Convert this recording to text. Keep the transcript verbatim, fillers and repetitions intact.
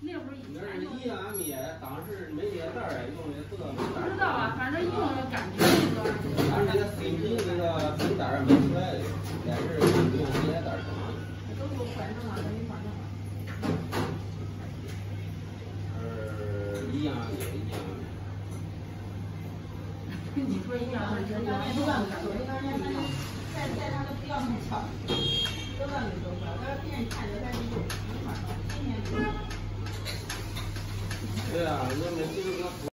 那会儿以前那是一样米，当时没这袋儿，用的这个米袋。 不知道啊，反正用的感觉那个。 但是这个新品这个米袋没出来的，应该是用别的袋儿装的。 都给我快弄了，没法弄了。 呃，一样米，一样米。 你说一样米，人家不让你说，人家人家在在他都不要那么巧，都让你说出来，我要电视看着他就没法弄，今年。对啊， 那没这个。